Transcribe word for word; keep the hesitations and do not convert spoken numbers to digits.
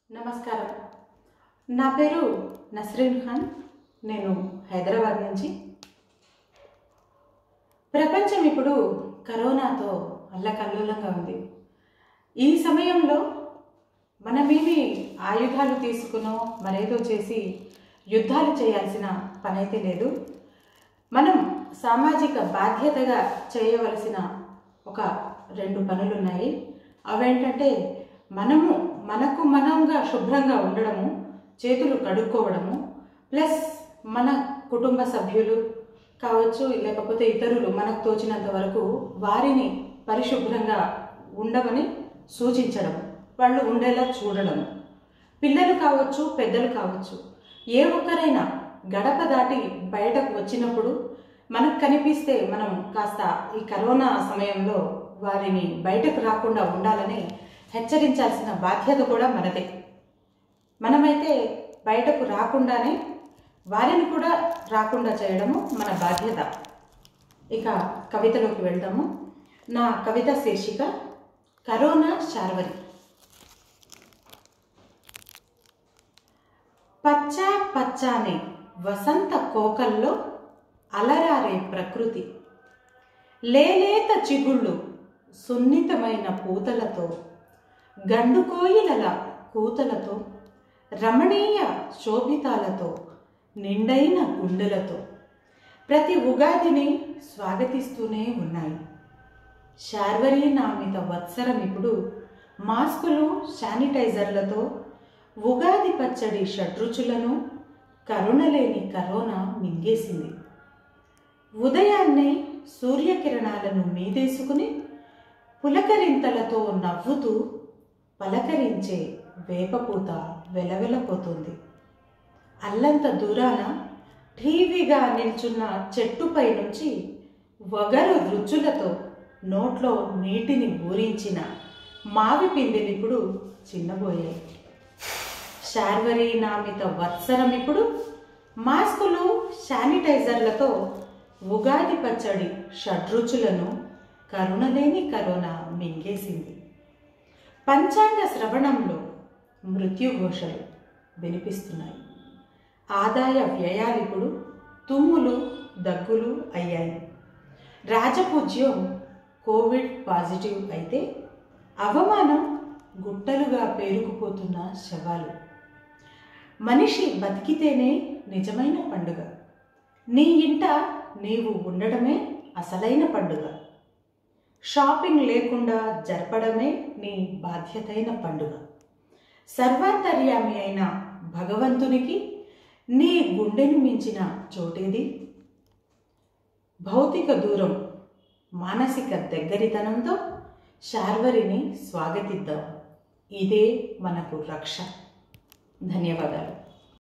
నమస్కారం. నా పేరు నస్రీన్ ఖాన్. నేను హైదరాబాద్ నుంచి. ప్రపంచం ఇప్పుడు కరోనాతో అల్లకల్లోలంగా ఉంది. ఈ సమయంలో మనమేమి ఆయుధాలు తీసుకునో మరేదో చేసి యుద్ధాలు చేయాల్సిన పనైతే లేదు. మనం సామాజిక బాధ్యతగా చేయవలసిన ఒక రెండు పనులున్నాయి. అవేంటంటే మనము మనకు మనంగా శుభ్రంగా ఉండడము, చేతులు కడుక్కోవడము, ప్లస్ మన కుటుంబ సభ్యులు కావచ్చు లేకపోతే ఇతరులు మనకు తోచినంత వరకు వారిని పరిశుభ్రంగా ఉండమని సూచించడం, వాళ్ళు ఉండేలా చూడడం. పిల్లలు కావచ్చు, పెద్దలు కావచ్చు, ఏ ఒక్కరైనా గడప దాటి బయటకు వచ్చినప్పుడు మనకు కనిపిస్తే మనం కాస్త ఈ కరోనా సమయంలో వారిని బయటకు రాకుండా ఉండాలని హెచ్చరించాల్సిన బాధ్యత కూడా మనదే. మనమైతే బయటకు రాకుండానే వారిని కూడా రాకుండా చేయడము మన బాధ్యత. ఇక కవితలోకి వెళ్దాము. నా కవిత శీర్షిక కరోనా శార్వరి. పచ్చా పచ్చానే వసంత కోకల్లో అలరారే ప్రకృతి, లేలేత చిగుళ్ళు సున్నితమైన పూతలతో, గండుకోయిలల కూతలతో, రమణీయ శోభితాలతో, నిండైన గుండెలతో ప్రతి ఉగాదిని స్వాగతిస్తూనే ఉన్నాయి. శార్వరీ నామిత వత్సరం ఇప్పుడు మాస్కులు, శానిటైజర్లతో ఉగాది పచ్చడి షడ్రుచులను కరుణలేని కరోనా మింగేసింది. ఉదయాన్నే సూర్యకిరణాలను మీదేసుకుని పులకరింతలతో నవ్వుతూ పలకరించే వేపపూత వెలవెలపోతుంది. అల్లంత దూరాన ఠీవిగా నిల్చున్న చెట్టుపై నుంచి వగరు రుచులతో నోట్లో నీటిని ఊరించిన మావి పిందెలిప్పుడు చిన్నబోయాయి. శార్వరీ నామిత వత్సరం ఇప్పుడు మాస్కులు, శానిటైజర్లతో ఉగాది పచ్చడి షడ్రుచులను కరుణలేని కరోనా మింగేసింది. పంచాంగ శ్రవణంలో మృత్యుఘోషలు వినిపిస్తున్నాయి. ఆదాయ వ్యయాలిప్పుడు తుమ్ములు, దగ్గులు అయ్యాయి. రాజపూజ్యం కోవిడ్ పాజిటివ్ అయితే అవమానం గుట్టలుగా పేరుకుపోతున్న శవాలు. మనిషి బతికితేనే నిజమైన పండుగ. నీ ఇంట నీవు ఉండడమే అసలైన పండుగ. షాపింగ్ లేకుండా జరపడమే నీ బాధ్యతైన పండుగ. సర్వాంతర్యామి అయిన భగవంతునికి నీ గుండెను మించిన చోటేది? భౌతిక దూరం, మానసిక దగ్గరితనంతో శార్వరిని స్వాగతిద్దాం. ఇదే మనకు రక్ష. ధన్యవాదాలు.